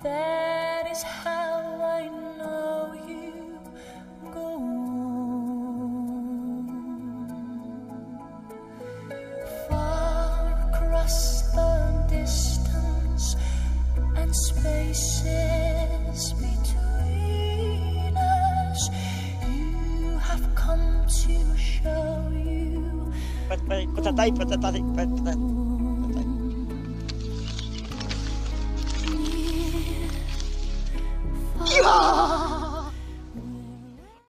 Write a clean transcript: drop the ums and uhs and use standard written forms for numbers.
That is how I know you go on. Far across the distance and spaces between us, you have come to show you.